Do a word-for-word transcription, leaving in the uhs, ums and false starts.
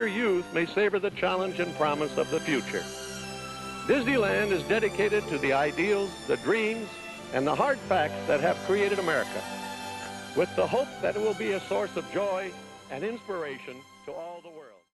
Your youth may savor the challenge and promise of the future. Disneyland is dedicated to the ideals, the dreams, and the hard facts that have created America, with the hope that it will be a source of joy and inspiration to all the world.